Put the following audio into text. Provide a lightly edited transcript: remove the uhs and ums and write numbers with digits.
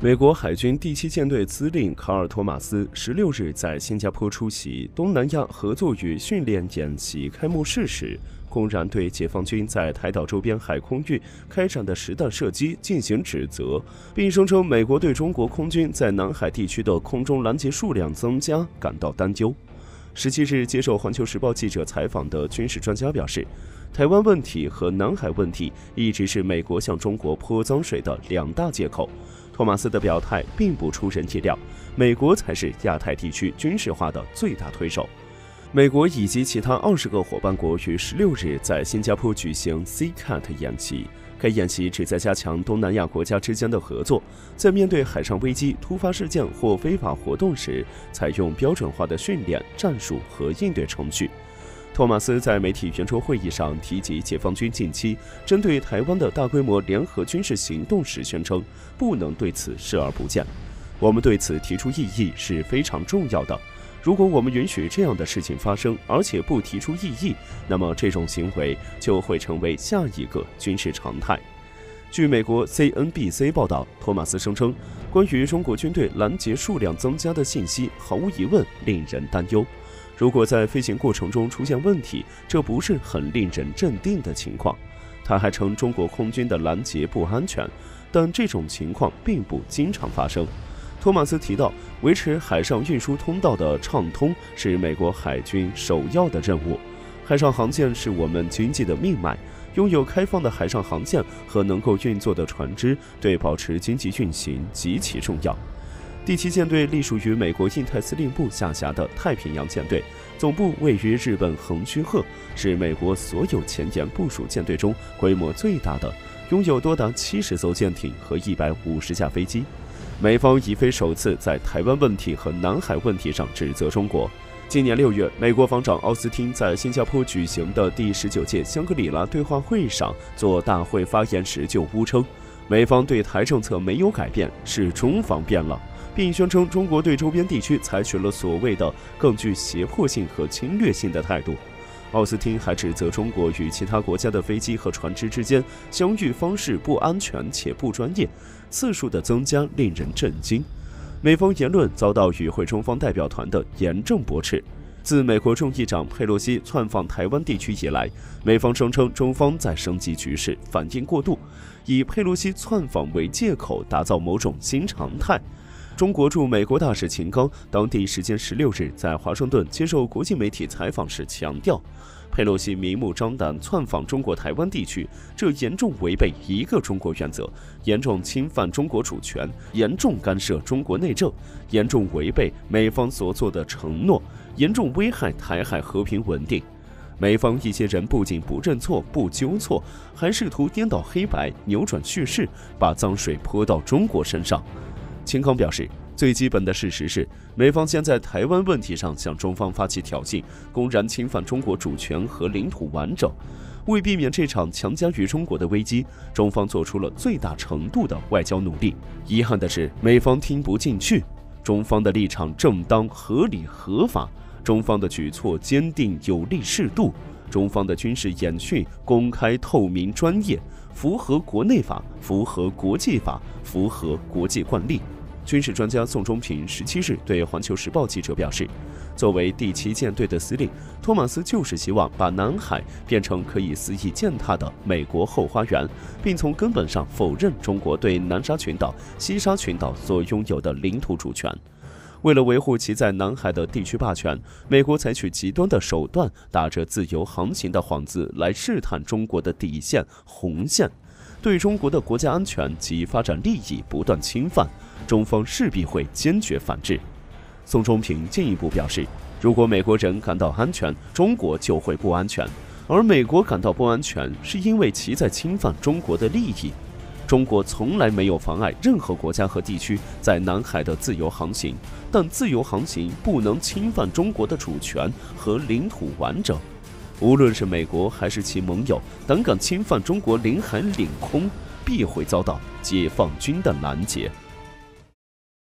美国海军第7舰队司令卡尔·托马斯16日在新加坡出席东南亚合作与训练演习开幕式时，公然对解放军在台岛周边海空域开展的实弹射击进行指责，并声称美国对中国空军在南海地区的空中拦截数量增加感到担忧。17日接受《环球时报》记者采访的军事专家表示，台湾问题和南海问题一直是美国向中国泼脏水的2大借口。托马斯的表态并不出人意料，美国才是亚太地区军事化的最大推手。美国以及其他20个伙伴国于16日在新加坡举行 CCAT 演习，该演习旨在加强东南亚国家之间的合作，在面对海上危机、突发事件或非法活动时，采用标准化的训练、战术和应对程序。托马斯在媒体圆桌会议上提及解放军近期针对台湾的大规模联合军事行动时宣称，不能对此视而不见。我们对此提出异议是非常重要的。如果我们允许这样的事情发生，而且不提出异议，那么这种行为就会成为下一个军事常态。据美国 CNBC 报道，托马斯声称，关于中国军队拦截数量增加的信息毫无疑问令人担忧。如果在飞行过程中出现问题，这不是很令人镇定的情况。他还称中国空军的拦截不安全，但这种情况并不经常发生。托马斯提到，维持海上运输通道的畅通是美国海军首要的任务。海上航线是我们经济的命脉，拥有开放的海上航线和能够运作的船只，对保持经济运行极其重要。第7舰队隶属于美国印太司令部下辖的太平洋舰队，总部位于日本横须贺，是美国所有前沿部署舰队中规模最大的，拥有多达70艘舰艇和150架飞机。美方已非首次在台湾问题和南海问题上指责中国。今年6月，美国防长奥斯汀在新加坡举行的第19届香格里拉对话会上做大会发言时就污称，美方对台政策没有改变，是中方变了，并宣称中国对周边地区采取了所谓的更具胁迫性和侵略性的态度。奥斯汀还指责中国与其他国家的飞机和船只之间相遇方式不安全且不专业，次数的增加令人震惊。美方言论遭到与会中方代表团的严正驳斥。自美国众议长佩洛西窜访台湾地区以来，美方声称中方在升级局势，反应过度，以佩洛西窜访为借口打造某种新常态。中国驻美国大使秦刚当地时间16日在华盛顿接受国际媒体采访时强调，佩洛西明目张胆窜访中国台湾地区，这严重违背一个中国原则，严重侵犯中国主权，严重干涉中国内政，严重违背美方所做的承诺，严重危害台海和平稳定。美方一些人不仅不认错、不纠错，还试图颠倒黑白、扭转叙事，把脏水泼到中国身上。秦刚表示，最基本的事实是，美方先在台湾问题上向中方发起挑衅，公然侵犯中国主权和领土完整。为避免这场强加于中国的危机，中方做出了最大程度的外交努力。遗憾的是，美方听不进去。中方的立场正当、合理、合法，中方的举措坚定、有力、适度，中方的军事演训公开、透明、专业，符合国内法，符合国际法，符合国际惯例。军事专家宋忠平17日对《环球时报》记者表示，作为第7舰队的司令，托马斯就是希望把南海变成可以肆意践踏的美国后花园，并从根本上否认中国对南沙群岛、西沙群岛所拥有的领土主权。为了维护其在南海的地区霸权，美国采取极端的手段，打着自由航行的幌子来试探中国的底线、红线，对中国的国家安全及发展利益不断侵犯，中方势必会坚决反制。宋忠平进一步表示，如果美国人感到安全，中国就会不安全，而美国感到不安全，是因为其在侵犯中国的利益。中国从来没有妨碍任何国家和地区在南海的自由航行，但自由航行不能侵犯中国的主权和领土完整。无论是美国还是其盟友，胆敢侵犯中国领海领空，必会遭到解放军的拦截。